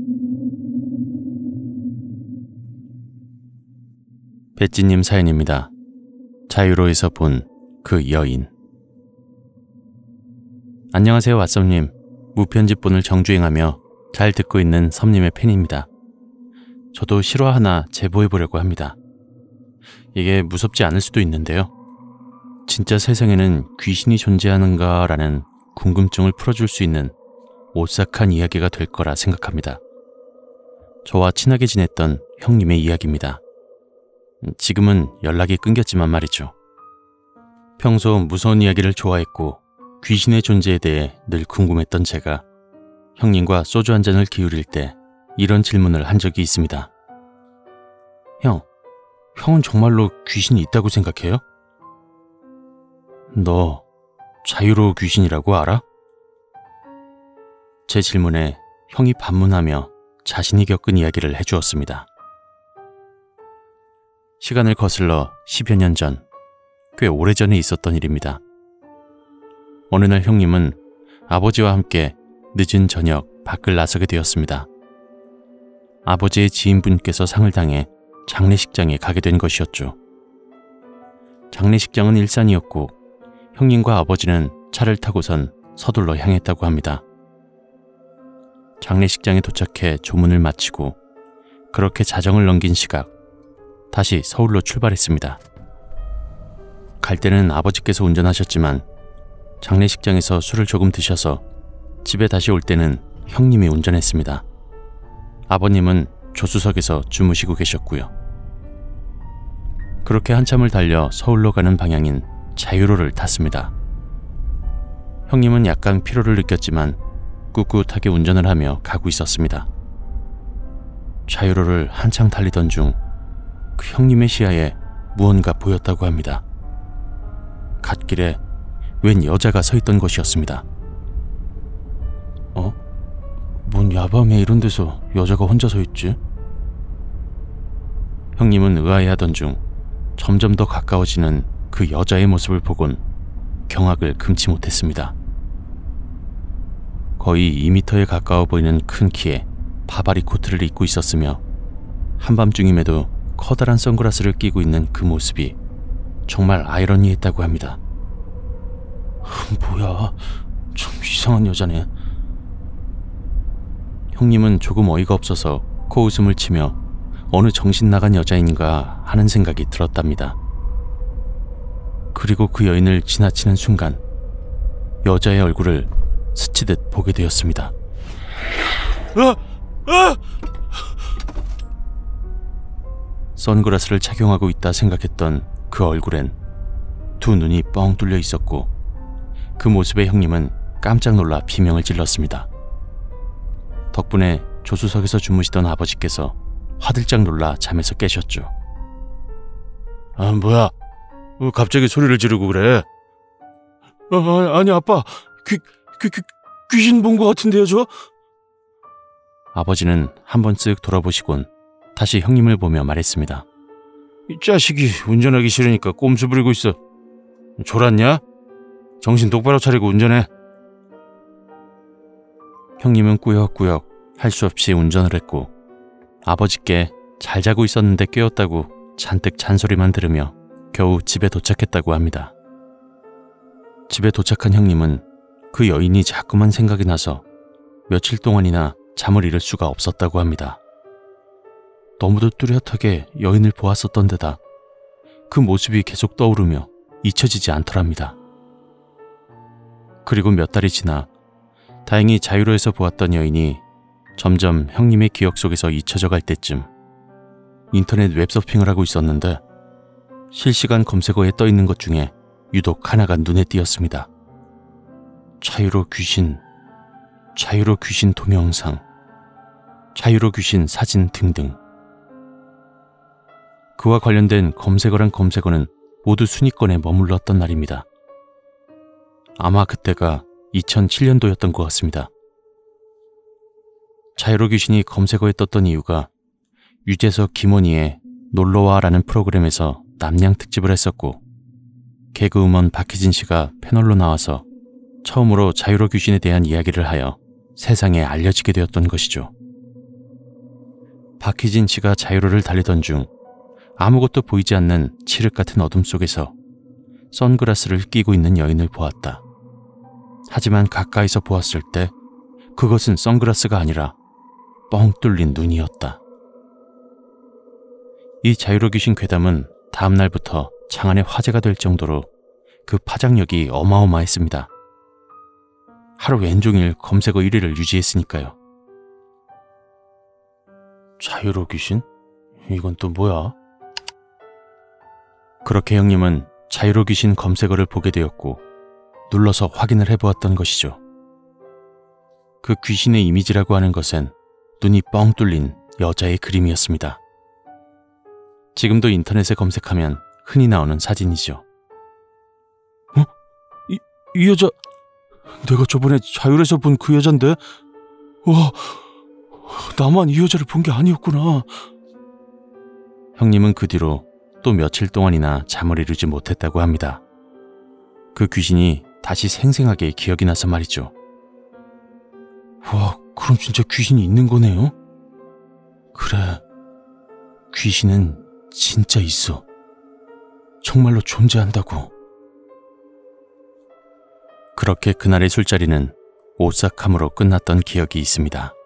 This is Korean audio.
배지님 사연입니다. 자유로에서 본 그 여인. 안녕하세요, 왓썸님. 무편집본을 정주행하며 잘 듣고 있는 섬님의 팬입니다. 저도 실화 하나 제보해보려고 합니다. 이게 무섭지 않을 수도 있는데요. 진짜 세상에는 귀신이 존재하는가라는 궁금증을 풀어줄 수 있는 오싹한 이야기가 될 거라 생각합니다. 저와 친하게 지냈던 형님의 이야기입니다. 지금은 연락이 끊겼지만 말이죠. 평소 무서운 이야기를 좋아했고 귀신의 존재에 대해 늘 궁금했던 제가 형님과 소주 한 잔을 기울일 때 이런 질문을 한 적이 있습니다. 형은 정말로 귀신이 있다고 생각해요? 너 자유로 귀신이라고 알아? 제 질문에 형이 반문하며 자신이 겪은 이야기를 해주었습니다. 시간을 거슬러 10여 년 전, 꽤 오래전에 있었던 일입니다. 어느 날 형님은 아버지와 함께 늦은 저녁 밖을 나서게 되었습니다. 아버지의 지인분께서 상을 당해 장례식장에 가게 된 것이었죠. 장례식장은 일산이었고 형님과 아버지는 차를 타고선 서둘러 향했다고 합니다. 장례식장에 도착해 조문을 마치고 그렇게 자정을 넘긴 시각, 다시 서울로 출발했습니다. 갈 때는 아버지께서 운전하셨지만 장례식장에서 술을 조금 드셔서 집에 다시 올 때는 형님이 운전했습니다. 아버님은 조수석에서 주무시고 계셨고요. 그렇게 한참을 달려 서울로 가는 방향인 자유로를 탔습니다. 형님은 약간 피로를 느꼈지만 꿋꿋하게 운전을 하며 가고 있었습니다. 자유로를 한참 달리던 중 그 형님의 시야에 무언가 보였다고 합니다. 갓길에 웬 여자가 서 있던 것이었습니다. 뭔 야밤에 이런 데서 여자가 혼자 서 있지? 형님은 의아해하던 중 점점 더 가까워지는 그 여자의 모습을 보곤 경악을 금치 못했습니다. 거의 2m에 가까워 보이는 큰 키에 바바리 코트를 입고 있었으며 한밤중임에도 커다란 선글라스를 끼고 있는 그 모습이 정말 아이러니했다고 합니다. 뭐야, 참 이상한 여자네. 형님은 조금 어이가 없어서 코웃음을 치며 어느 정신 나간 여자인가 하는 생각이 들었답니다. 그리고 그 여인을 지나치는 순간 여자의 얼굴을 스치듯 보게 되었습니다. 선글라스를 착용하고 있다 생각했던 그 얼굴엔 두 눈이 뻥 뚫려 있었고 그 모습에 형님은 깜짝 놀라 비명을 질렀습니다. 덕분에 조수석에서 주무시던 아버지께서 화들짝 놀라 잠에서 깨셨죠. 뭐야? 갑자기 소리를 지르고 그래? 아니 아빠, 귀신 본 것 같은데요 저? 아버지는 한번 쓱 돌아보시곤 다시 형님을 보며 말했습니다. 이 자식이 운전하기 싫으니까 꼼수 부리고 있어. 졸았냐? 정신 똑바로 차리고 운전해. 형님은 꾸역꾸역 할 수 없이 운전을 했고 아버지께 잘 자고 있었는데 깨웠다고 잔뜩 잔소리만 들으며 겨우 집에 도착했다고 합니다. 집에 도착한 형님은 그 여인이 자꾸만 생각이 나서 며칠 동안이나 잠을 이룰 수가 없었다고 합니다. 너무도 뚜렷하게 여인을 보았었던 데다 그 모습이 계속 떠오르며 잊혀지지 않더랍니다. 그리고 몇 달이 지나 다행히 자유로에서 보았던 여인이 점점 형님의 기억 속에서 잊혀져 갈 때쯤 인터넷 웹서핑을 하고 있었는데 실시간 검색어에 떠 있는 것 중에 유독 하나가 눈에 띄었습니다. 자유로 귀신, 자유로 귀신 동영상, 자유로 귀신 사진 등등. 그와 관련된 검색어란 검색어는 모두 순위권에 머물렀던 날입니다. 아마 그때가 2007년도였던 것 같습니다. 자유로 귀신이 검색어에 떴던 이유가 유재석 김원희의 놀러와라는 프로그램에서 남양 특집을 했었고 개그우먼 박희진 씨가 패널로 나와서 처음으로 자유로 귀신에 대한 이야기를 하여 세상에 알려지게 되었던 것이죠. 박희진 씨가 자유로를 달리던 중 아무것도 보이지 않는 칠흑 같은 어둠 속에서 선글라스를 끼고 있는 여인을 보았다. 하지만 가까이서 보았을 때 그것은 선글라스가 아니라 뻥 뚫린 눈이었다. 이 자유로 귀신 괴담은 다음 날부터 장안의 화제가 될 정도로 그 파장력이 어마어마했습니다. 하루 왼종일 검색어 1위를 유지했으니까요. 자유로 귀신? 이건 또 뭐야? 그렇게 형님은 자유로 귀신 검색어를 보게 되었고 눌러서 확인을 해보았던 것이죠. 그 귀신의 이미지라고 하는 것은 눈이 뻥 뚫린 여자의 그림이었습니다. 지금도 인터넷에 검색하면 흔히 나오는 사진이죠. 이 여자, 내가 저번에 자율에서 본 그 여잔데? 와, 나만 이 여자를 본 게 아니었구나. 형님은 그 뒤로 또 며칠 동안이나 잠을 이루지 못했다고 합니다. 그 귀신이 다시 생생하게 기억이 나서 말이죠. 와, 그럼 진짜 귀신이 있는 거네요? 그래, 귀신은 진짜 있어. 정말로 존재한다고. 그렇게 그날의 술자리는 오싹함으로 끝났던 기억이 있습니다.